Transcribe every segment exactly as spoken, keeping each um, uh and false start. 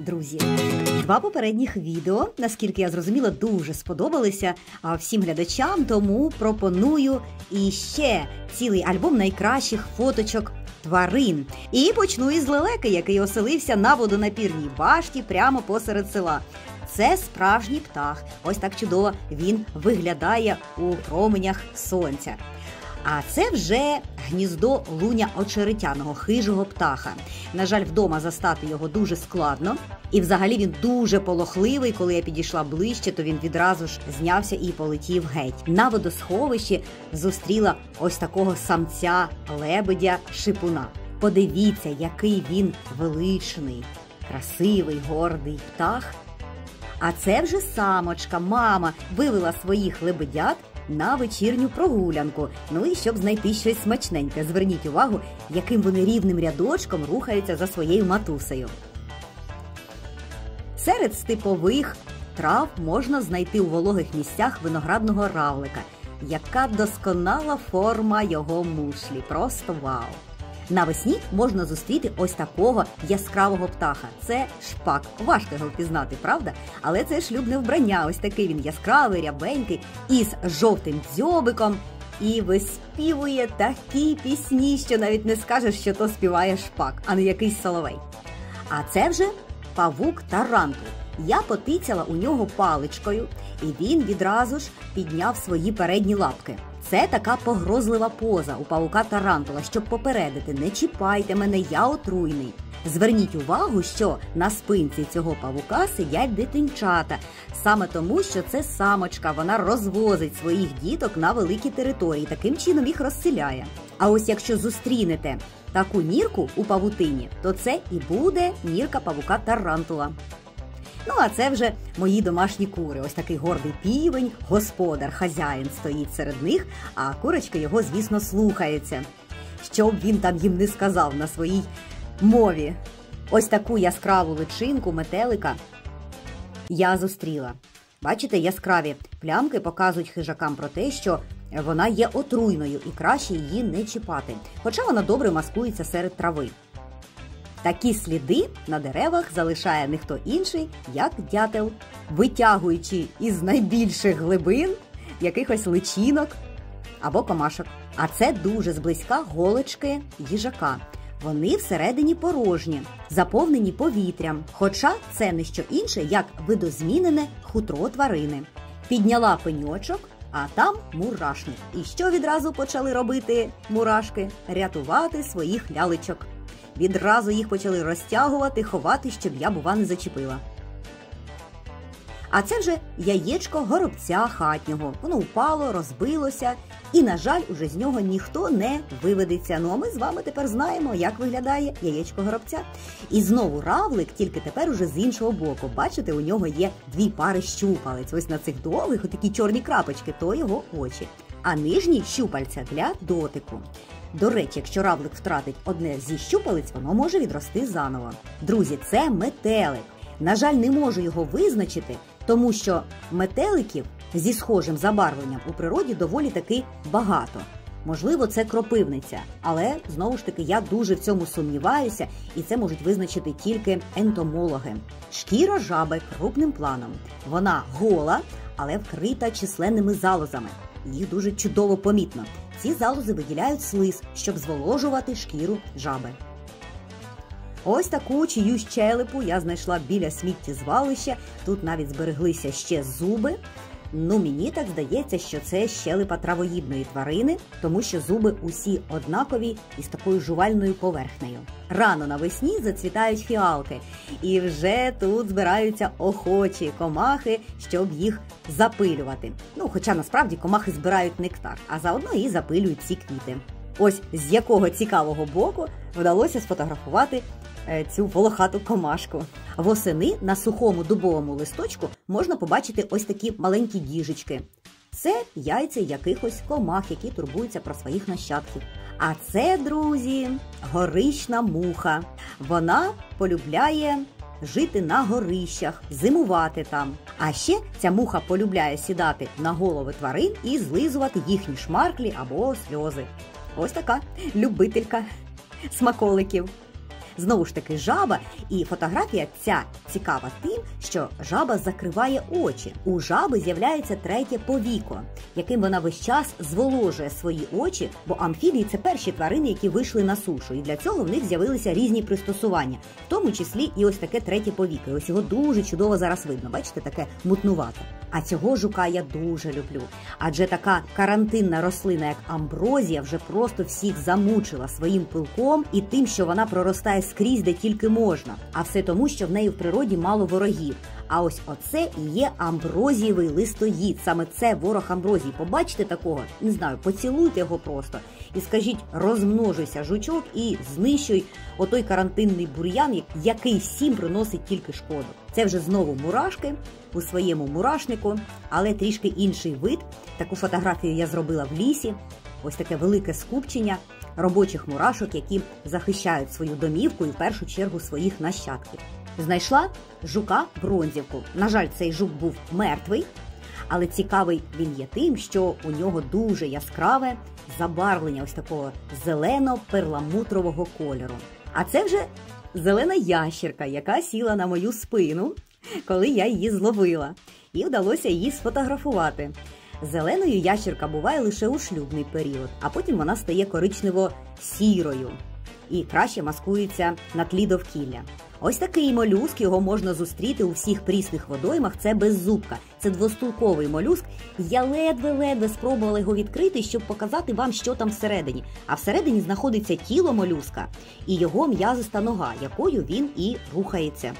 друзі! Два попередніх відео, наскільки я зрозуміла, дуже сподобалися всім глядачам, тому пропоную іще цілий альбом найкращих фоточок тварин. І почну із лелеки, який оселився на водонапірній башті прямо посеред села. Це справжній птах. Ось так чудово він виглядає у променях сонця. А це вже гніздо луня очеретяного, хижого птаха. На жаль, вдома застати його дуже складно. І взагалі він дуже полохливий. Коли я підійшла ближче, то він відразу ж знявся і полетів геть. На водосховищі зустріла ось такого самця-лебедя-шипуна. Подивіться, який він величний, красивий, гордий птах. А це вже самочка, мама, вивела своїх лебедят на вечірню прогулянку. Ну і щоб знайти щось смачненьке. Зверніть увагу, яким вони рівним рядочком рухаються за своєю матусею. Серед степових трав можна знайти у вологих місцях виноградного равлика. Яка досконала форма його мушлі. Просто вау! Навесні можна зустріти ось такого яскравого птаха. Це шпак. Важко його впізнати, правда? Але це шлюбне вбрання. Ось такий він яскравий, рябенький, із жовтим дзьобиком. І виспівує такі пісні, що навіть не скажеш, що то співає шпак, а не якийсь соловей. А це вже павук-тарантул. Я потицяла у нього паличкою, і він відразу ж підняв свої передні лапки. Це така погрозлива поза у павука-тарантула, щоб попередити: не чіпайте мене, я отруйний. Зверніть увагу, що на спинці цього павука сидять дитинчата. Саме тому, що це самочка, вона розвозить своїх діток на великі території, таким чином їх розселяє. А ось якщо зустрінете таку нірку у павутині, то це і буде нірка павука-тарантула. Ну, а це вже мої домашні кури. Ось такий гордий півень, господар, хазяїн стоїть серед них, а курочки його, звісно, слухаються. Що б він там їм не сказав на своїй мові. Ось таку яскраву личинку метелика я зустріла. Бачите, яскраві плямки показують хижакам про те, що вона є отруйною і краще її не чіпати. Хоча вона добре маскується серед трави. Такі сліди на деревах залишає не хто інший, як дятел, витягуючи із найбільших глибин якихось личинок або комашок. А це дуже зблизька голочки їжака. Вони всередині порожні, заповнені повітрям, хоча це не що інше, як видозмінене хутро тварини. Підняла пеньочок, а там мурашник. І що відразу почали робити мурашки? Рятувати своїх лялечок. Відразу їх почали розтягувати, ховати, щоб я, бува, не зачепила. А це вже яєчко горобця хатнього. Воно впало, розбилося, і, на жаль, уже з нього ніхто не виведеться. Ну, а ми з вами тепер знаємо, як виглядає яєчко горобця. І знову равлик, тільки тепер уже з іншого боку. Бачите, у нього є дві пари щупалець. Ось на цих довгих, отакі чорні крапочки, то його очі. А нижні щупальця для дотику. До речі, якщо равлик втратить одне зі щупалець, воно може відрости заново. Друзі, це метелик. На жаль, не можу його визначити, тому що метеликів зі схожим забарвленням у природі доволі таки багато. Можливо, це кропивниця, але, знову ж таки, я дуже в цьому сумніваюся, і це можуть визначити тільки ентомологи. Шкіра жаби крупним планом. Вона гола, але вкрита численними залозами. Їх дуже чудово помітно. Ці залози виділяють слиз, щоб зволожувати шкіру жаби. Ось таку чиюсь щелепу я знайшла біля сміттєзвалища. Тут навіть збереглися ще зуби. Ну, мені так здається, що це щелепа травоїдної тварини, тому що зуби усі однакові із такою жувальною поверхнею. Рано навесні зацвітають фіалки, і вже тут збираються охочі комахи, щоб їх запилювати. Ну, хоча насправді комахи збирають нектар, а заодно і запилюють ці квіти. Ось з якого цікавого боку вдалося сфотографувати цю волохату комашку. Восени на сухому дубовому листочку можна побачити ось такі маленькі діжечки. Це яйця якихось комах, які турбуються про своїх нащадків. А це, друзі, горищна муха. Вона полюбляє жити на горищах, зимувати там. А ще ця муха полюбляє сідати на голови тварин і злизувати їхні шмарклі або сльози. Ось така любителька смаколиків. Знову ж таки жаба, і фотографія ця цікава тим, що жаба закриває очі. У жаби з'являється третє повіко, яким вона весь час зволожує свої очі, бо амфібії – це перші тварини, які вийшли на сушу, і для цього в них з'явилися різні пристосування, в тому числі і ось таке третє повіко. І ось його дуже чудово зараз видно, бачите, таке мутнувате. А цього жука я дуже люблю, адже така карантинна рослина, як амброзія, вже просто всіх замучила своїм пилком і тим, що вона проростає скрізь, де тільки можна. А все тому, що в неї в природі мало ворогів. А ось оце і є амброзієвий листоїд. Саме це ворог амброзії. Побачите такого? Не знаю, поцілуйте його просто. І скажіть, розмножуйся, жучок, і знищуй отой карантинний бур'ян, який всім приносить тільки шкоду. Це вже знову мурашки у своєму мурашнику, але трішки інший вид. Таку фотографію я зробила в лісі. Ось таке велике скупчення робочих мурашок, які захищають свою домівку і в першу чергу своїх нащадків. Знайшла жука-бронзівку. На жаль, цей жук був мертвий, але цікавий він є тим, що у нього дуже яскраве забарвлення ось такого зелено-перламутрового кольору. А це вже зелена ящерка, яка сіла на мою спину, коли я її зловила. І вдалося її сфотографувати. Зеленою ящерка буває лише у шлюбний період, а потім вона стає коричнево-сірою і краще маскується на тлі довкілля. Ось такий молюск, його можна зустріти у всіх прісних водоймах, це беззубка. Це двостулковий молюск. Я ледве-ледве спробувала його відкрити, щоб показати вам, що там всередині. А всередині знаходиться тіло молюска і його м'язиста нога, якою він і рухається.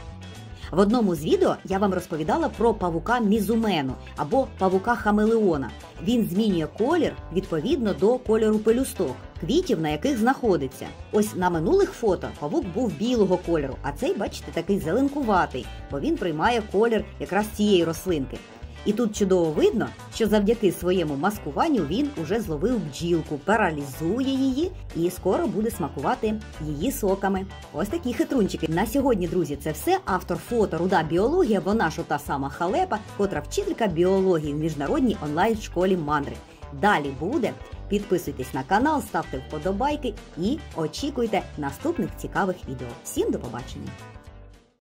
В одному з відео я вам розповідала про павука мізумену або павука хамелеона. Він змінює колір відповідно до кольору пелюсток, квітів, на яких знаходиться. Ось на минулих фото павук був білого кольору, а цей, бачите, такий зеленкуватий, бо він приймає колір якраз цієї рослинки. І тут чудово видно, що завдяки своєму маскуванню він уже зловив бджілку, паралізує її і скоро буде смакувати її соками. Ось такі хитрунчики. На сьогодні, друзі, це все. Автор фото Руда Біологія, вона ж та сама Халепа, котра вчителька біології в міжнародній онлайн-школі Мандри. Далі буде. Підписуйтесь на канал, ставте вподобайки і очікуйте наступних цікавих відео. Всім до побачення!